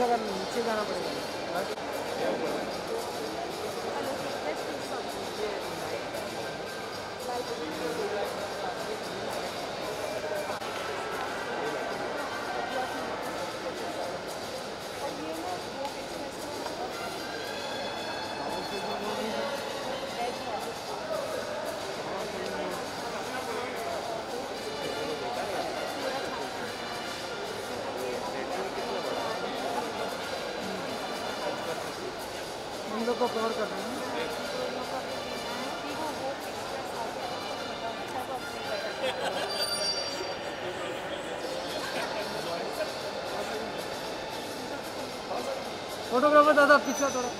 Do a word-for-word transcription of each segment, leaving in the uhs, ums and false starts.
लगा नीचे जाना पड़ेगा। हम लोग को कवर कर रहे हैं। फोटोग्राफर दादा पीछे थोड़ा।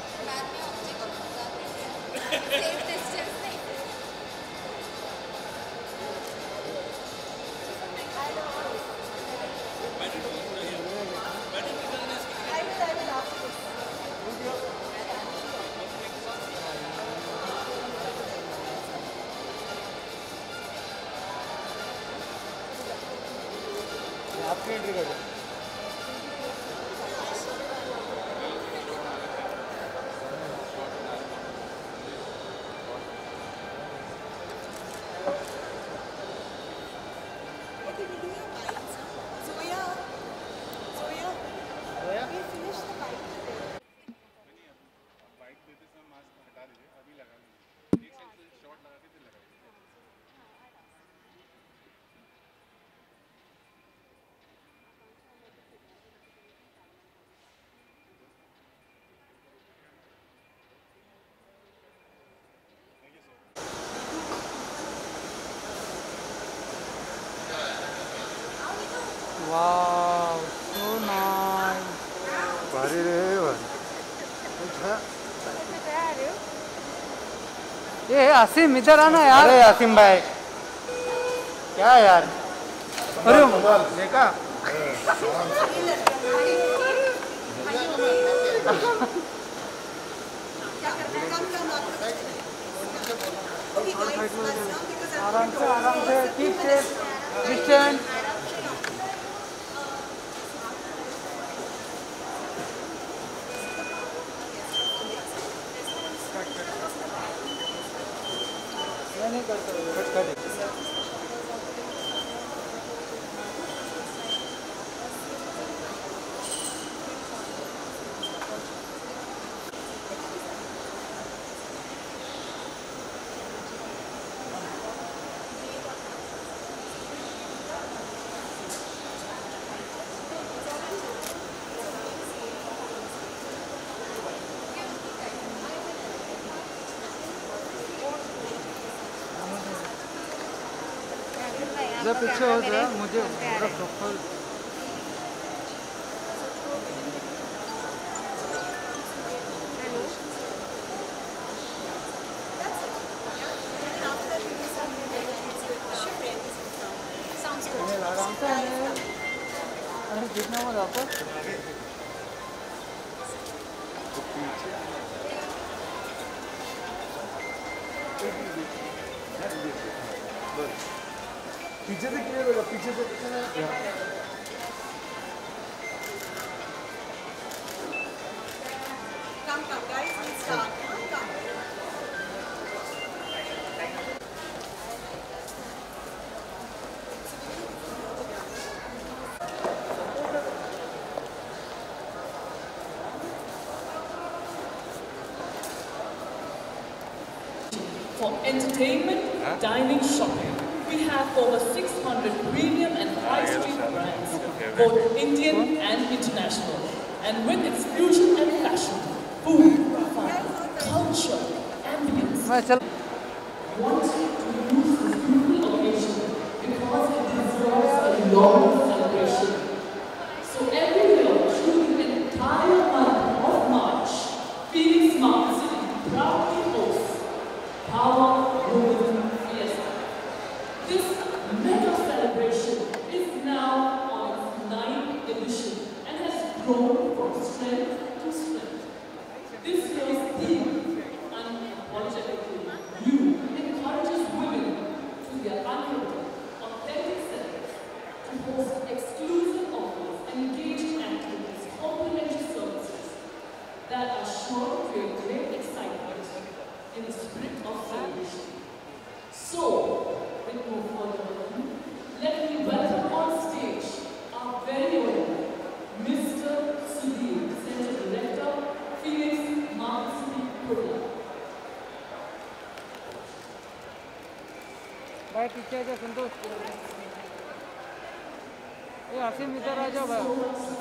आपकी एंट्री कर दो। Wow, so nice. भारी रे भारी। ये आसिम इधर आना यार। अरे आसिम भाई क्या यार। अरे देखा आराम से आराम से कीप सेफ डिस्टेंस। नहीं करता कट कर। जब पीछे हो जाए मुझे पूरा प्रॉपर आराम से अरे जितना मत आपको पीछे से क्लियर होगा। पीछे से Come, come, guys, we'll start. Come. For entertainment, huh? dining, shopping, we have over six hundred premium and high street brands, both Indian and international. And with its fusion and fashion, food, fun, culture, ambience, मैं चल want to use this beautiful occasion because it deserves a long celebration. So every year, through the entire month of March, Phoenix Smart City proudly hosts Power Women Fiesta. This mega celebration is now on its ninth edition and has grown from strength to strength. This year's theme, Unapologetically You, encourages women to their unlimited, authentic selves to host नीचे आ जा संतोष। ये आसिम इधर आ जाओ भाई।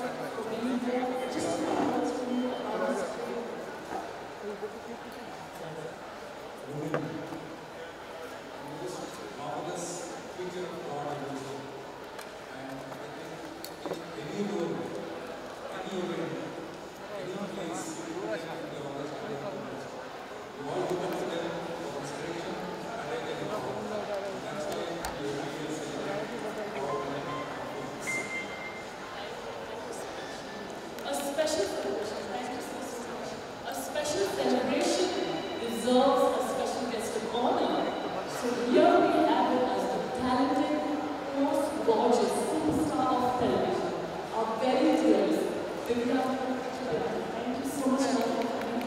A special celebration, thank you so so much. A special celebration deserves a special guest of honor. So here we have with us the talented, most gorgeous superstar of television, our very dearest Divya. Thank you so much for coming.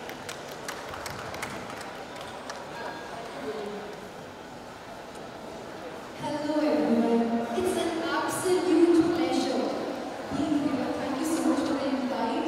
Hello everyone. It's an absolute pleasure being here. Thank you so much for the invite.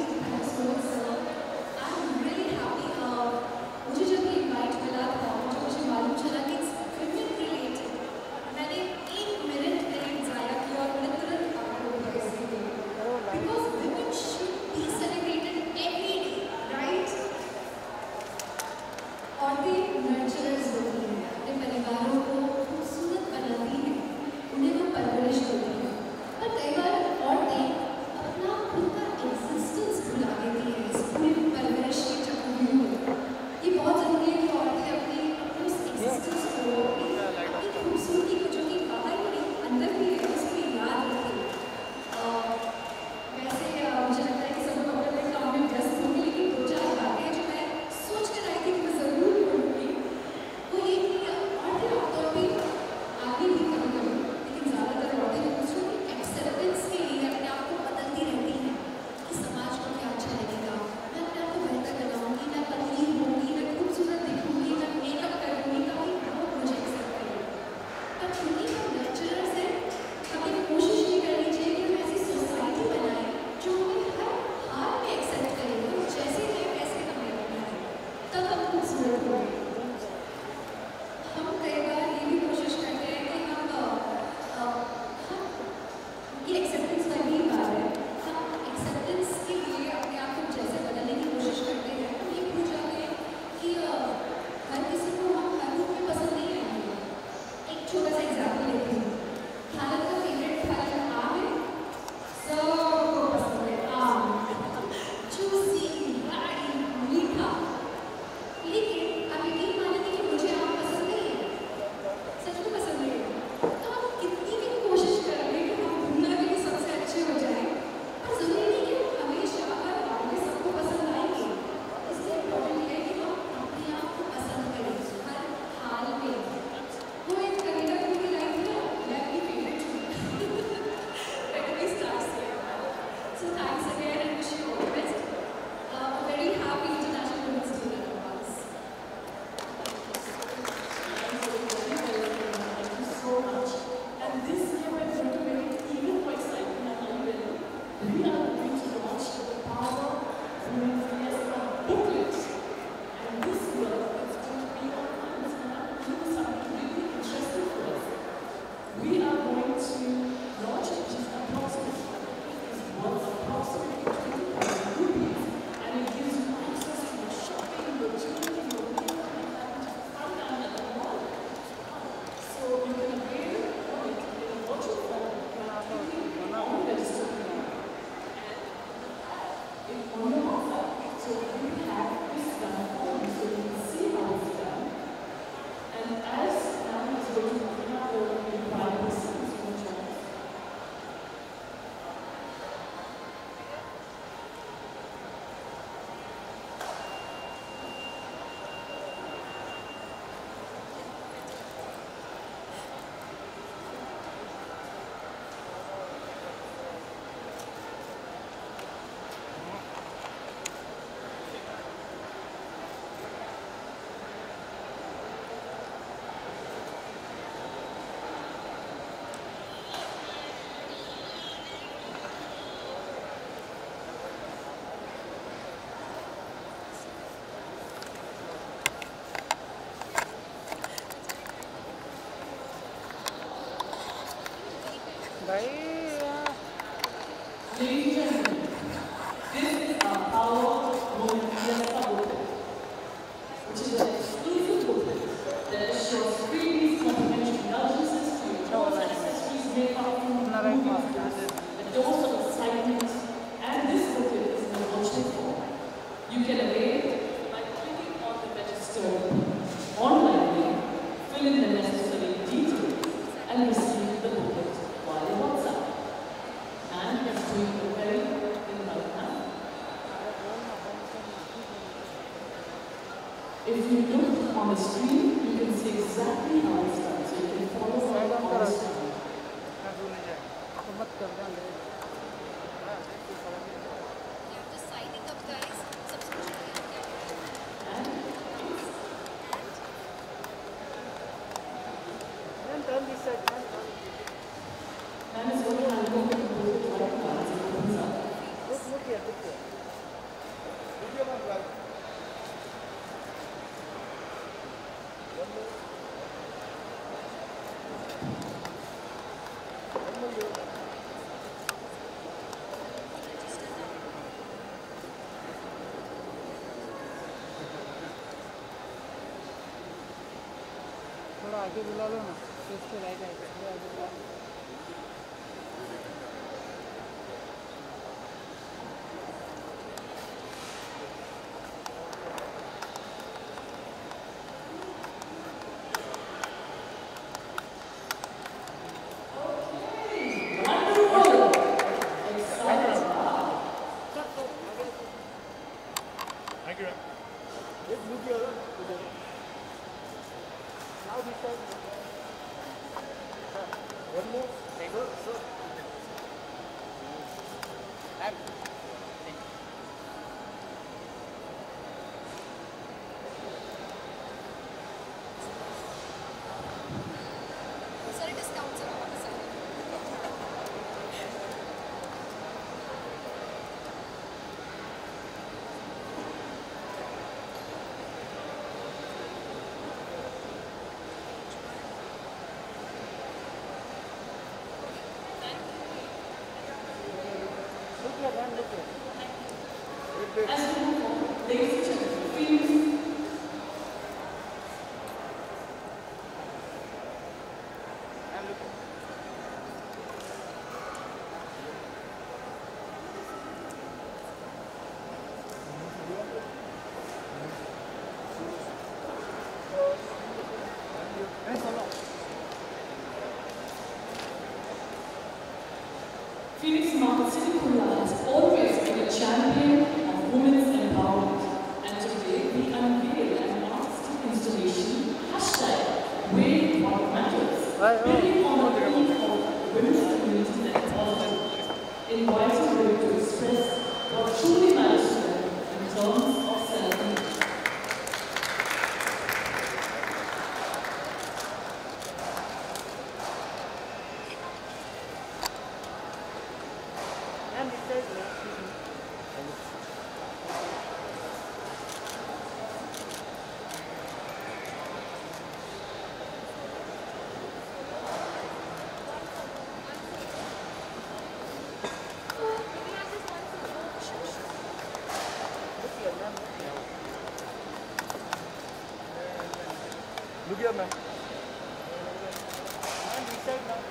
भाई Ladies and gentlemen, this is our Power Woman Fiesta booklet, which is an exclusive booklet that assures freebies, complimentary indulgences to your clothes, accessories, makeup, food, movies, a dose of excitement, and this booklet is in a virtual form. You can avail it by clicking on the registered online link, fill in the necessary details, and receive the booklet via WhatsApp. And it's doing a very good thing right now. If you look on the screen, you can see exactly how it's done, so you can follow along on the screen. तो मत कर दे You have to signing up, guys. Subscription link get it. And then turn this side man that is what I'm going to do right now as it opens up. look look here look here थोड़ा आगे बुला लो ना stage पे light आएगा थोड़ा आगे बुला लो Sorry, discounts are on the side. look here man look here As we move on, ladies and gentlemen, please. Phoenix Market City Kulla has always been a champion of women's empowerment, and today we unveil an artistic installation, hashtag Wear What Matters, building on the theme of women's community empowerment, inviting women to express what truly matters to them in terms of self-image. man this side man Look here, man. man this side now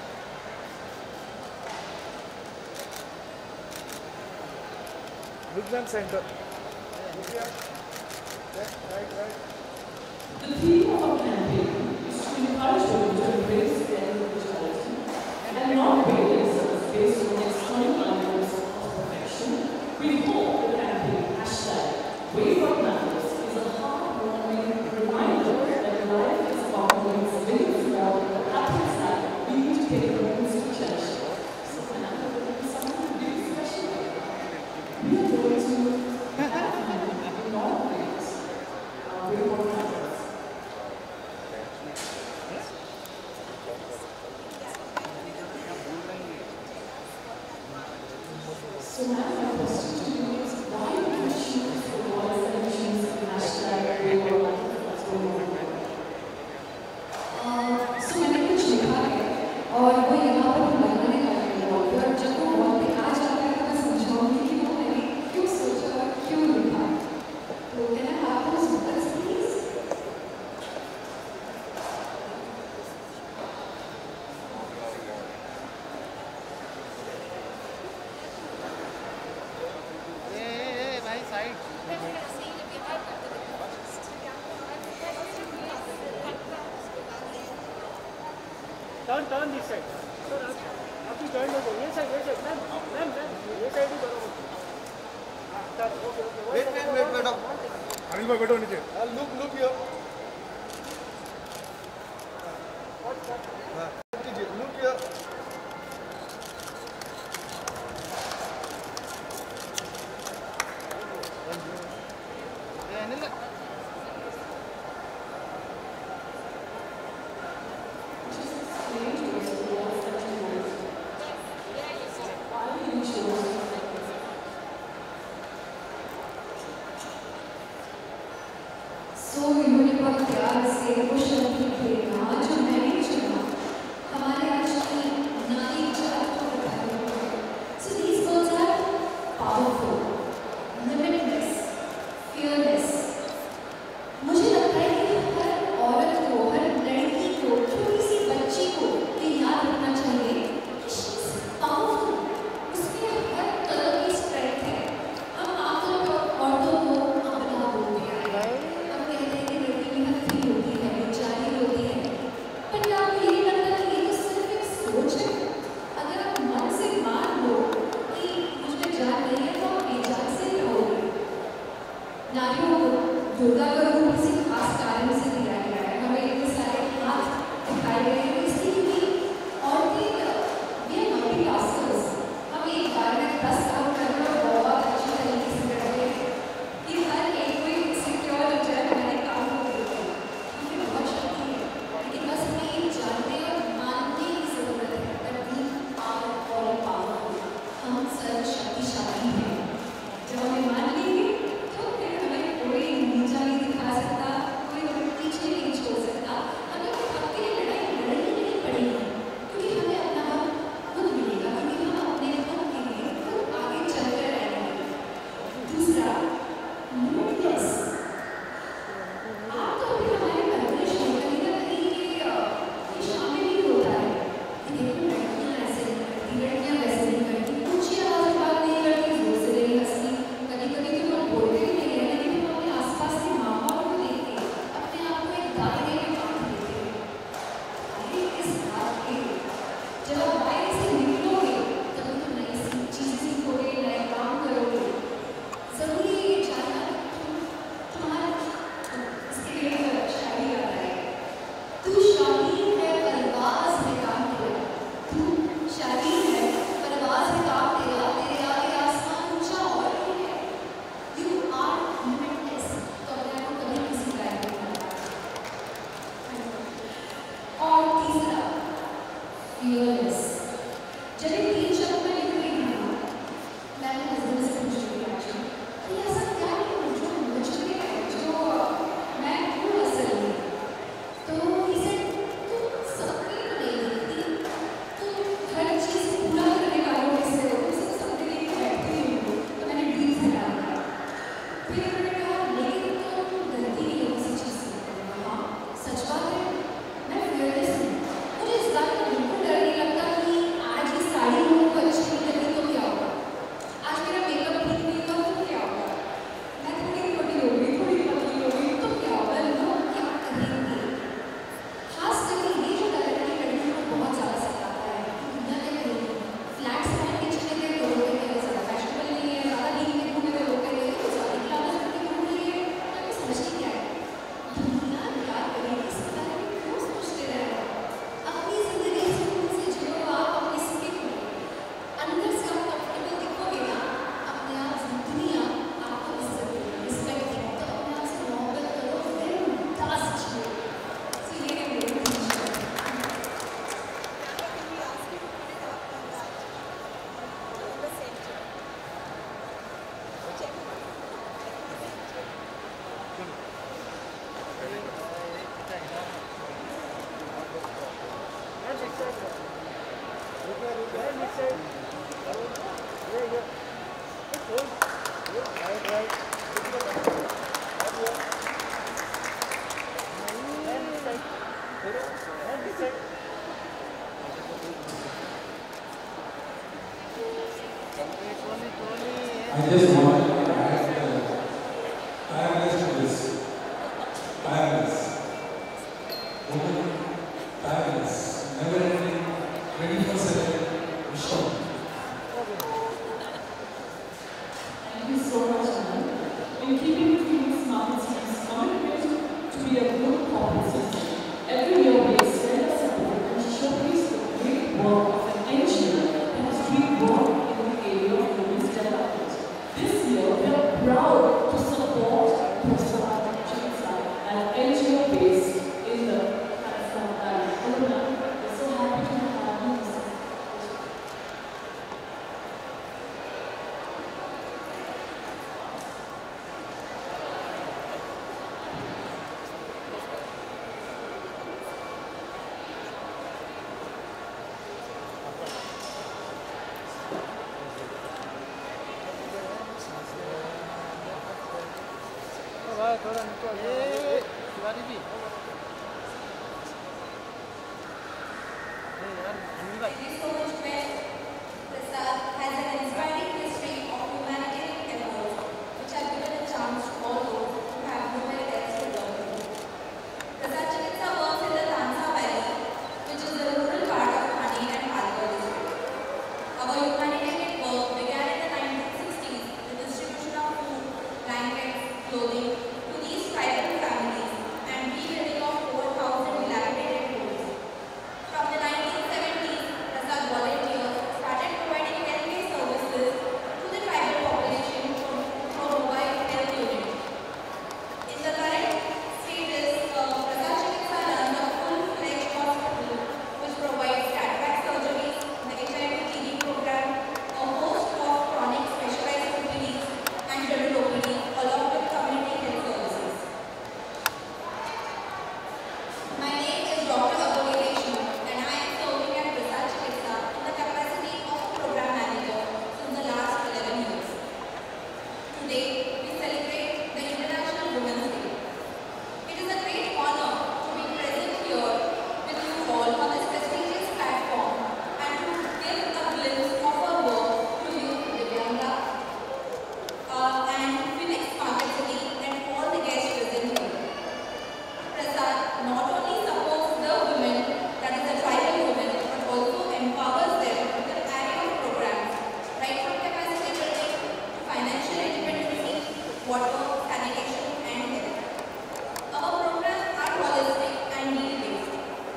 Look, man, center. Look here. Right, right, right. The theme of our campaign is to encourage women to embrace their individuality and not weigh themselves based on external ideals of perfection. We hope the campaign hashtag Weigh What Matters is a heartwarming reminder that life is about doing something small that happens that we need to take moments to cherish. So when I'm going to do something really special, we are going to have in all ways uh, Weigh What Matters. So now my question to you is, why did you choose the voice and choose the hashtag Weigh What Matters? What's going on? अ, सो मैंने कुछ लिखा है और वो यहाँ पर हमारी Wait, wait, wait, wait up. Anil भाई बैठो नीचे. Uh, look, look here. हाँ, कीजिए. Look here. सो इन्होंने बहुत प्यार से वो शब्द भेजा जो मैंने चुना हमारे आज की नारी जात को बताने को. So these words are powerful, limitless, fearless. मुझे लगता है कि हर औरत को, हर लड़की को, छोटी सी बच्ची को ये याद रखना चाहिए कि शी इज पावरफुल. उसमें हर तरह की स्ट्रेंथ है. हम आमतौर पर औरतों को अपना बोलते हैं, हम कहते हैं कि लड़की में हथी होती है, बेचारी होती है. पर क्या आपको ये नहीं लगता कि ये तो सिर्फ एक सोच है? अगर आप मन से मान लो कि मुझ में जान नहीं है तो आप बेजान से ही रहोगे. नारियों को दुर्गा का रूप किसी खास कारण से दिया गया है. हमें इतने सारे हाथ दिखाए गए हैं इसलिए कि औरतें वी आर मल्टीटास्कर्स. हम एक बार में दस काम करते हैं और बहुत अच्छी तरीके से करते हैं कि हर एक कोई सिक्योर हो जाए हमारे काम को करते हैं. हमें बहुत शक्ति है, लेकिन बस हमें ये जानने और मानने की ज़रूरत है that we are all powerful. हम सर्व शक्तिशाली हैं. जब हमें मान लेंगे तो फिर हमें कोई नीचा नहीं दिखा सकता, कोई हमें पीछे नहीं छोड़ सकता. हमें कोई हक के लिए लड़ाई लड़नी नहीं पड़ेगी क्योंकि हमें अपना हक खुद मिलेगा, क्योंकि हम अपने हक के लिए खुद आगे चलते रहेंगे. दूसरा, लिमिटलेस. आमतौर पर हमारे परवरिश में कहीं ना कहीं ये ये शामिल ही होता है कि देखो लड़कियाँ ऐसे नहीं करती, लड़कियाँ वैसे नहीं करती, ऊंची आवाज़ में बात नहीं करती, जोर से नहीं हंसती. कभी कभी तो लोग बोलते भी नहीं है, लेकिन हम अपने आसपास के माहौल को देख के अपने आप को एक दायरे में बांध लेते हैं. अरे इस बात के जब आप बाहर से निकलोगे तभी तो नई सी चीज़ सीखोगे, नए काम करोगे. ज़रूरी है ये जानना कि तुम तुम्हारा इसके लिए तो शादी आ रहा है. तू शादी है परवाज़ में काम तेरा, तू शादी है परवाज़ में काम तेरा, तेरे आगे आसमान ऊंचा और भी है. You are limitless. तो अपने आप को कभी किसी गायब नहीं करना. और तीसरा, फियरलेस. जब ये तीन शब्द मैं लिख रही थी ना, मैंने हस्बैंड से पूछ रही थी एक्चुअली कि ऐसा क्या है जो मुझ में है, जो मैं हूँ असल में. तो he said, तुम सबके को नहीं देखती, तुम हर चीज़ पूरा करने वालों में से हो, तुम सिर्फ सबके लिए बैठती ही हो. तो मैंने डील से डाल दिया. फिर उन्होंने कहा लेकिन तुम गलती नहीं हो किसी चीज़ से. हाँ सच बात है, मैं फियरलेस हूँ. मुझे इस बात का बिल्कुल डर नहीं लगता कि आज ये साड़ी लोगों को अच्छी नहीं लगी तो क्या होगा, आज मेरा मेकअप ठीक नहीं हुआ तो क्या होगा, मैं थोड़ी मोटी हो गई, थोड़ी पतली हो गई तो क्या होगा, लोग क्या कहेंगे. खास करके ये जो डर है कि लड़कियों को बहुत ज़्यादा सताता है कि दुनिया क्या कहेगी. फ्लैट्स पहन के चले गए तो लोग कहेंगे ज़्यादा फैशनेबल नहीं है, ज़्यादा ढील में घूमे तो लोग कहेंगे तो ज़्यादा क्लास करके घूम रही है. मैं समझती क्या है दुनिया क्या करेगी इस बारे में क्यों सोचते रह रहे हो. अपनी ज़िंदगी सुकून से जियो, आप अपनी स्किन में अंदर से आप कंफर्टेबल दिखोगे ना, अपने आप दुनिया आपको इज्जत देगी, रिस्पेक्ट देगी. तो अपने आप से मोहब्बत करो, फिर दास जियो. सो ये है मेरी तीन शब्द. I just want to add uh, tireless to this. Tireless. Woman, tireless. Never ending, twenty-four seven mission. थोड़ा नीचे आ जाओ। Shivaji ji Thank you so much, Mayor. Prasad has an inspiring history of humanitarian efforts which have given a chance to all those who have nowhere else to turn to. Prasad Chikitsa works in the Tansa Valley, which is the rural part of Thane and Palghar district. Our humanitarian work began in the nineteen sixties with distribution of food, blankets, clothing to these tribal families and rebuilding of four thousand dilapidated homes. From the nineteen seventies, Prasad volunteers started providing healthcare services to the tribal population through through mobile health unit. In the current status, uh, Prasad Chikitsa runs a full-fledged hospital which provides cataract surgeries, the H I V T B program, a host of chronic specialized O P Ds and general O P D along with community health services. My name is Doctor Abholi Deshmukh and I am serving at Prasad Chikitsa in the capacity of a program manager since the last eleven years. Today, we celebrate the International Women's Day. It is a great honor to be present here with you all on this prestigious platform and to give a glimpse of our work to you, Divyanga, uh, and Phoenix Market City and all the guests present here. Prasad not only supports the women, that is the tribal women, but also empowers them with an array of programs, right from capacity building to financial independency, water, sanitation, and health. Our programs are holistic and need-based.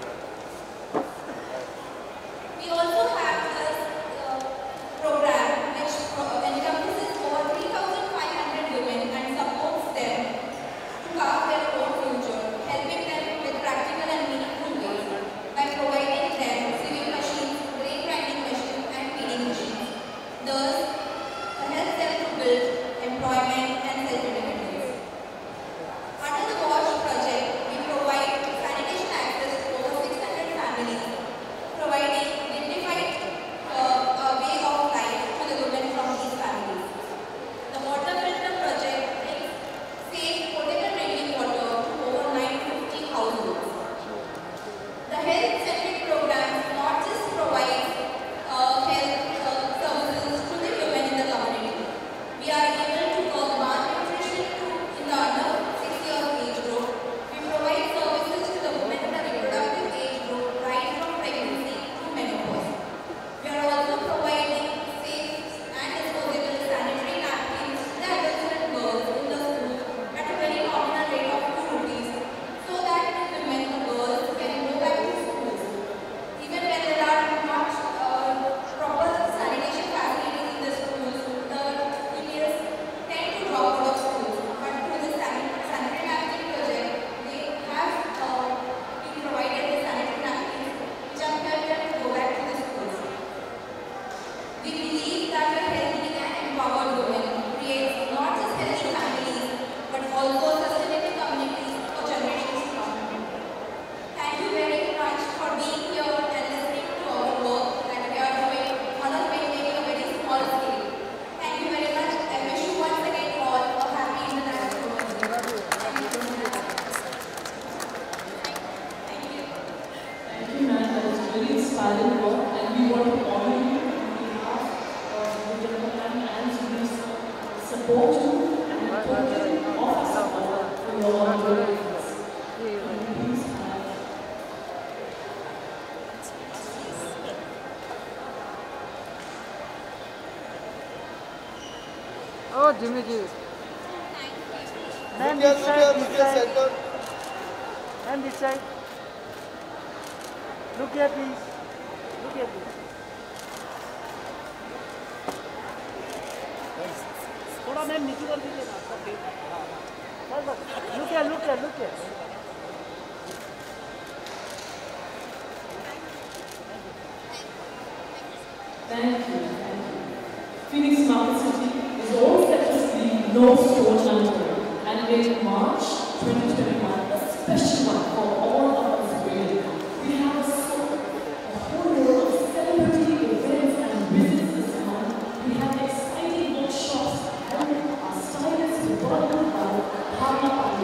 We also have this uh, program which pro- encompasses over three thousand five hundred women and supports them to carve their own future, helping them with practical and meaningful ways by providing them sewing machines, grain grinding machines, and feeding machines. Thus, helps them to build employment and self-independence. Under the WASH project, we provide sanitation access to over six hundred families, providing dignified uh, uh, way of life to the women from these families. The water filter project brings safe, potable drinking water to over nine hundred fifty households. The health-centric programs not just provide uh, health uh, services to the women in the community. We are able to curb malnutrition in the under six years age group. We provide services to the women in the reproductive age group right from pregnancy to menopause. We are also providing safe and disposable sanitary napkins to the adults and girls in the school at a very nominal rate of two rupees so that the women and girls can go back to school. Even when there are not uh, proper sanitation facilities in the schools, the females tend to drop out of schools. But through the san- sanitary napkin project, they have uh, been provided the sanitary napkins which have helped them to go back to the schools. We believe that a healthy and empowered woman creates not just healthy families, but also sustainable communities for generations to come. Thank you very much for being here and listening to our work that we are doing on a very, maybe a very small scale. Thank you very much. I wish you once again all a happy International Women's Day. Thank you. Thank you. Thank you, ma'am. That was very inspiring work, and we want to honor you on behalf of the gentleman and we support you and totally offer support for your ongoing efforts. Please have Oh, Jimmy ji. Ma'am, Look here, this look side, here, this look here, side. center. Ma'am, this side. Look here, please. Look here, please. थोड़ा ma'am नीचे कर दीजिए ना सब ठीक है बस बस look here look here look here Thank you. Thank you. Phoenix Market City is all set to see no stone unturned, and in March twenty twenty-one, a special one for all of us women. We have a, so- a whole load of celebrity events and visits this month. We have exciting workshops held our stylist Bharna Bharna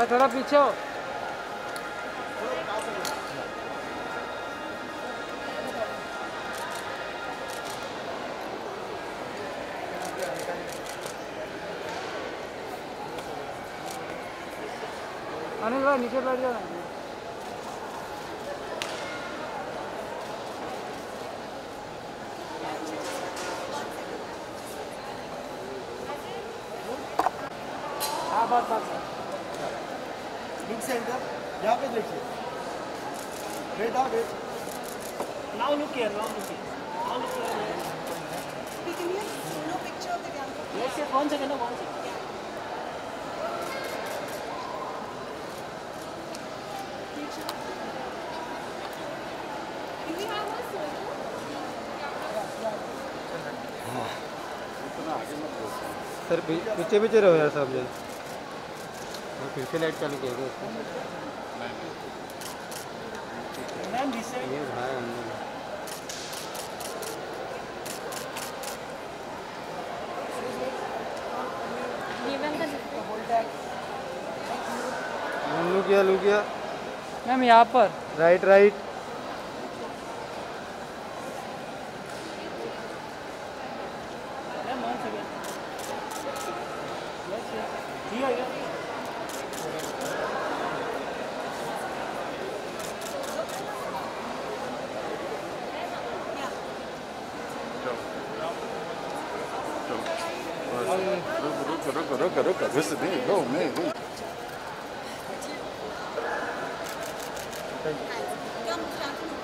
हाँ थोड़ा पीछे हो। अनिल भाई नीचे बैठ जाना। हाँ बात बात बिग सेंटर यहाँ पे देखिए। वेट आओ wait. Now look here, now look here, now look here. We can hear no picture of the camera. Yes, yes, one second, no, one second. Do we have a photo? Sir पीछे पीछे रहो यार सब जन। फिर से light चालू किया गया मैम दिस साइड। ये भाई हमने लू किया लू किया मैम यहाँ पर right right ma'am one second. Yes yes ठीक है क्या? रुको रुको रुको रुको घुस दे लो मैं Come, Shantanu.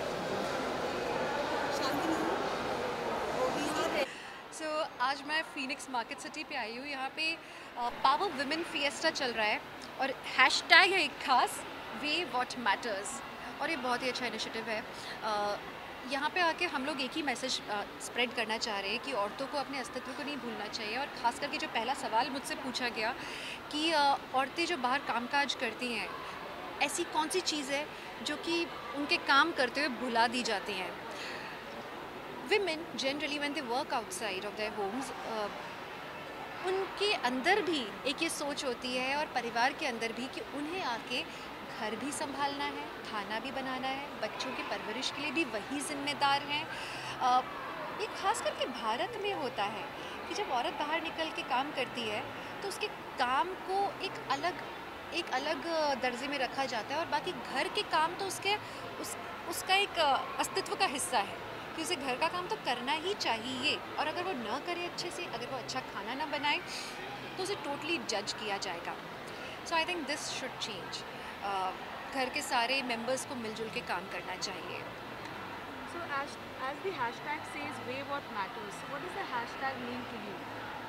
Shantanu. Oh, we are. So so, आज मैं फीनिक्स मार्केट सिटी पे आई हूँ। यहाँ पे पावर वुमेन फिएस्टा चल रहा है और हैशटैग है एक खास वे व्हाट मैटर्स, और ये बहुत ही अच्छा इनिशिएटिव है। uh, यहाँ पे आके हम लोग एक ही मैसेज स्प्रेड करना चाह रहे हैं कि औरतों को अपने अस्तित्व को नहीं भूलना चाहिए। और ख़ास करके जो पहला सवाल मुझसे पूछा गया कि uh, औरतें जो बाहर कामकाज करती हैं, ऐसी कौन सी चीज़ है जो कि उनके काम करते हुए भुला दी जाती हैं। Women generally when they work outside of their homes, uh, उनके अंदर भी एक ये सोच होती है और परिवार के अंदर भी कि उन्हें आके घर भी संभालना है, खाना भी बनाना है, बच्चों की परवरिश के लिए भी वही जिम्मेदार हैं। uh, ये खास करके भारत में होता है कि जब औरत बाहर निकल के काम करती है तो उसके काम को एक अलग एक अलग दर्जे में रखा जाता है और बाकी घर के काम तो उसके उस उसका एक अस्तित्व का हिस्सा है कि उसे घर का काम तो करना ही चाहिए। और अगर वो न करे अच्छे से, अगर वो अच्छा खाना ना बनाए तो उसे टोटली जज किया जाएगा। So I think this should change. घर के सारे मेंबर्स को मिलजुल के काम करना चाहिए। So as, as the hashtag says, way what matters, what does the hashtag mean to you?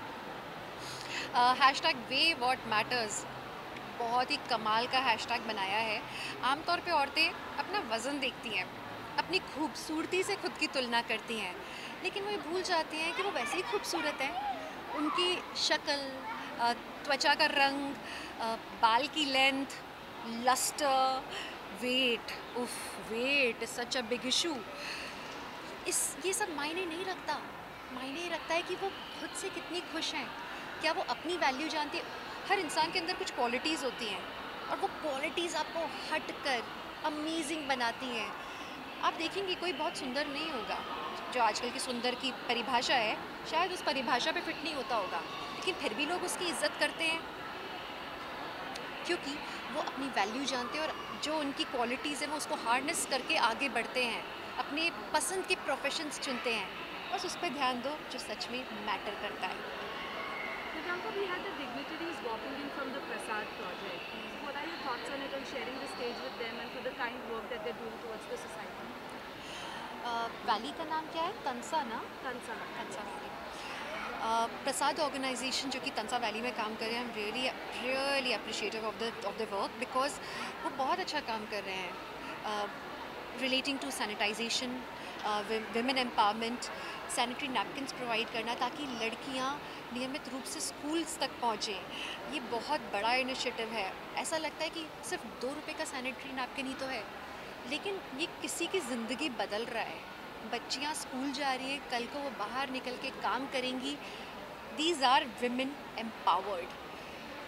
Hashtag way what matters बहुत ही कमाल का हैशटैग बनाया है। आमतौर पे औरतें अपना वज़न देखती हैं, अपनी खूबसूरती से खुद की तुलना करती हैं, लेकिन वो ये भूल जाती हैं कि वो वैसे ही खूबसूरत हैं। उनकी शक्ल, त्वचा का रंग, बाल की लेंथ, लस्टर, वेट, उफ weight is such a big issue. इस ये सब मायने नहीं रखता। मायने रखता है कि वो खुद से कितनी खुश हैं, क्या वो अपनी वैल्यू जानती है। हर इंसान के अंदर कुछ क्वालिटीज़ होती हैं और वो क्वालिटीज़ आपको हट कर अमेजिंग बनाती हैं। आप देखेंगे कोई बहुत सुंदर नहीं होगा, जो आजकल की सुंदर की परिभाषा है शायद उस परिभाषा पे फिट नहीं होता होगा, लेकिन फिर भी लोग उसकी इज्जत करते हैं क्योंकि वो अपनी वैल्यू जानते हैं और जो उनकी क्वालिटीज़ हैं वो उसको हार्नेस करके आगे बढ़ते हैं, अपने पसंद के प्रोफेशंस चुनते हैं। बस उस पर ध्यान दो जो सच में मैटर करता है। Priyanka, we had the dignitaries walking in from the Prasad project. What are your thoughts on it and sharing the stage with them and for the kind work that they're doing towards the society? Valley का नाम क्या है? तंसा ना? Tansa. Tansa valley. Prasad organisation जो कि Tansa valley में काम कर रहे हैं, हम really really appreciative of the of the work because वो बहुत अच्छा काम कर रहे हैं relating to sanitisation, women empowerment, sanitary napkins provide करना ताकि लड़कियां नियमित रूप से स्कूल्स तक पहुँचें। ये बहुत बड़ा इनिशिएटिव है। ऐसा लगता है कि सिर्फ दो रुपए का सैनिटरी नैपकिन ही तो है, लेकिन ये किसी की ज़िंदगी बदल रहा है। बच्चियां स्कूल जा रही हैं, कल को वो बाहर निकल के काम करेंगी। These are women empowered.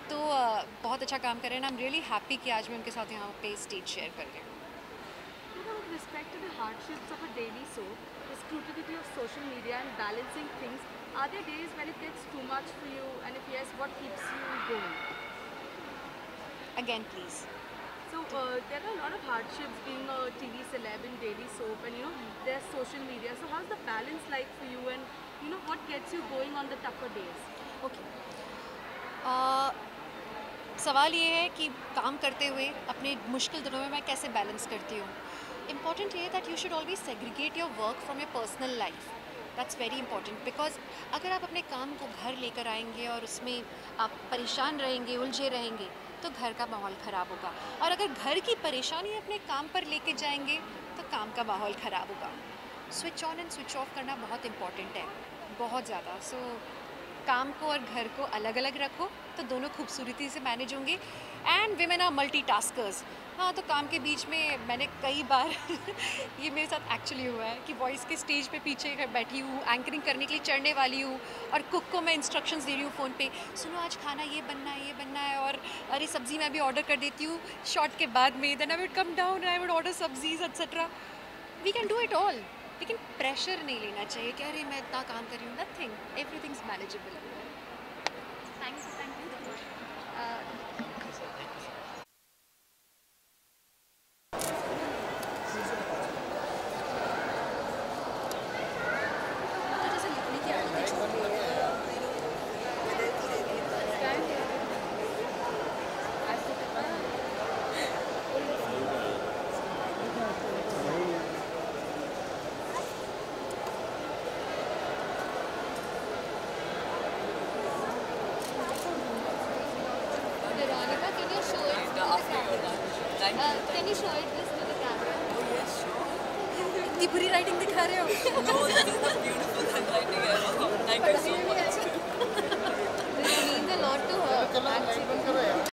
तो uh, बहुत अच्छा काम कर रहे हैं। आई एम रियली हैप्पी कि आज मैं उनके साथ यहाँ पे स्टेज शेयर कर रही हूँ। With respect to the hardships of a daily soap, the scrutiny of social media and balancing things, are there days when it gets too much for you, and if yes, what keeps you going? Again, please. So uh, there are a lot of hardships being a T V celeb in daily soap, and you know there's social media. So how's the balance like for you, and you know what gets you going on the tougher days? Okay. uh, सवाल ये है कि काम करते हुए अपने मुश्किल दिनों में मैं कैसे बैलेंस करती हूँ। इम्पॉर्टेंट ये है that you should always segregate your work from your personal life. That's very important, because अगर आप अपने काम को घर लेकर आएंगे और उसमें आप परेशान रहेंगे, उलझे रहेंगे, तो घर का माहौल ख़राब होगा। और अगर घर की परेशानी अपने काम पर लेके जाएंगे तो काम का माहौल ख़राब होगा। Switch on and switch off करना बहुत इम्पॉर्टेंट है, बहुत ज़्यादा। सो so, काम को और घर को अलग अलग रखो तो दोनों खूबसूरती से मैनेज होंगे। And women are multi taskers. हाँ, तो काम के बीच में मैंने कई बार ये मेरे साथ एक्चुअली हुआ है कि वॉइस के स्टेज पे पीछे बैठी हूँ, एंकरिंग करने के लिए चढ़ने वाली हूँ और कुक को मैं इंस्ट्रक्शंस दे रही हूँ फ़ोन पे, सुनो आज खाना ये बनना है, ये बनना है, और अरे सब्ज़ी मैं भी ऑर्डर कर देती हूँ शॉट के बाद में, then I would come down, I would order सब्जीज etcetera. We can do it all, लेकिन प्रेशर नहीं लेना चाहिए कि अरे मैं इतना काम कर रही हूँ। Nothing, everything is manageable. Thank you, thank you. Can you show it this to the camera? Oh yes, sure. इतनी बुरी राइटिंग दिखा रहे हो? No, this is the beautiful handwriting ever. Thank you so much. This means a lot to her.